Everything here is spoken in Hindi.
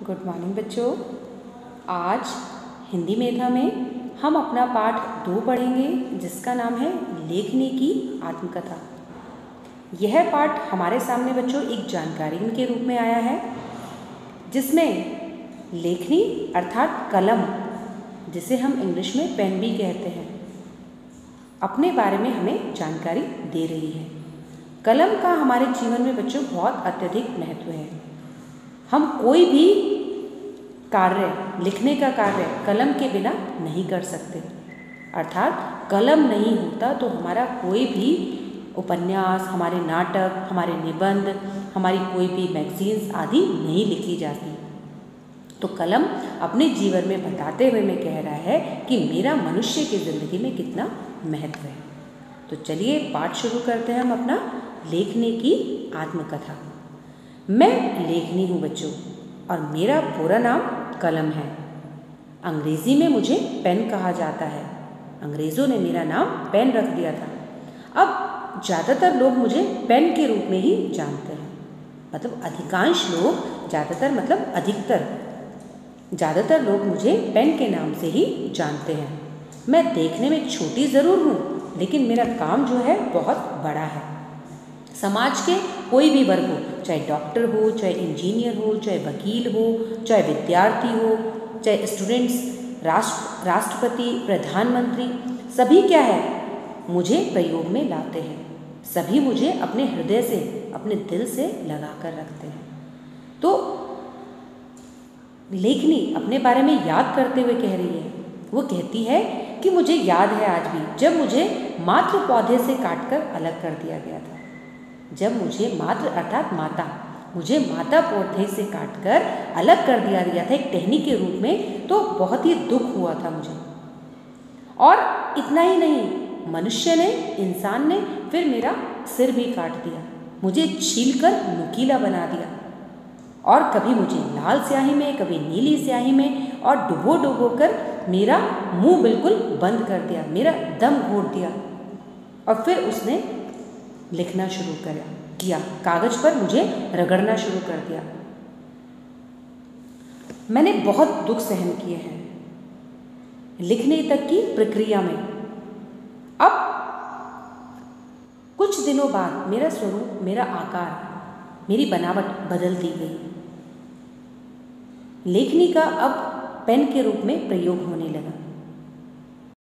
गुड मॉर्निंग बच्चों। आज हिंदी मेधा में हम अपना पाठ 2 पढ़ेंगे जिसका नाम है लेखनी की आत्मकथा। यह पाठ हमारे सामने बच्चों एक जानकारी के रूप में आया है जिसमें लेखनी अर्थात कलम, जिसे हम इंग्लिश में पेन भी कहते हैं, अपने बारे में हमें जानकारी दे रही है। कलम का हमारे जीवन में बच्चों बहुत अत्यधिक महत्व है। हम कोई भी कार्य, लिखने का कार्य कलम के बिना नहीं कर सकते। अर्थात कलम नहीं होता तो हमारा कोई भी उपन्यास, हमारे नाटक, हमारे निबंध, हमारी कोई भी मैगजीन्स आदि नहीं लिखी जाती। तो कलम अपने जीवन में बताते हुए मैं कह रहा है कि मेरा मनुष्य की ज़िंदगी में कितना महत्व है। तो चलिए पाठ शुरू करते हैं हम अपना लेखनी की आत्मकथा। मैं लेखनी हूँ बच्चों और मेरा पूरा नाम कलम है। अंग्रेज़ी में मुझे पेन कहा जाता है। अंग्रेज़ों ने मेरा नाम पेन रख दिया था। अब ज़्यादातर लोग मुझे पेन के रूप में ही जानते हैं। मतलब अधिकांश लोग, ज़्यादातर मतलब अधिकतर, ज़्यादातर लोग मुझे पेन के नाम से ही जानते हैं। मैं देखने में छोटी ज़रूर हूँ लेकिन मेरा काम जो है बहुत बड़ा है। समाज के कोई भी वर्ग हो, चाहे डॉक्टर हो, चाहे इंजीनियर हो, चाहे वकील हो, चाहे विद्यार्थी हो, चाहे स्टूडेंट्स, राष्ट्रपति, प्रधानमंत्री, सभी क्या है, मुझे प्रयोग में लाते हैं। सभी मुझे अपने हृदय से, अपने दिल से लगा कर रखते हैं। तो लेखनी अपने बारे में याद करते हुए कह रही है, वो कहती है कि मुझे याद है आज भी जब मुझे मात्र पौधे से काटकर अलग कर दिया गया था। जब मुझे मात्र अर्थात माता, मुझे माता पौधे से काटकर अलग कर दिया गया था एक टहनी के रूप में, तो बहुत ही दुख हुआ था मुझे। और इतना ही नहीं, मनुष्य ने, इंसान ने फिर मेरा सिर भी काट दिया, मुझे छीलकर नुकीला बना दिया और कभी मुझे लाल स्याही में, कभी नीली स्याही में और डुबो डुबो कर मेरा मुंह बिल्कुल बंद कर दिया, मेरा दम घोट दिया। और फिर उसने लिखना शुरू किया, कागज पर मुझे रगड़ना शुरू कर दिया। मैंने बहुत दुख सहन किए हैं लिखने तक की प्रक्रिया में। अब कुछ दिनों बाद मेरा स्वरूप, मेरा आकार, मेरी बनावट बदल दी गई। लेखनी का अब पेन के रूप में प्रयोग होने लगा।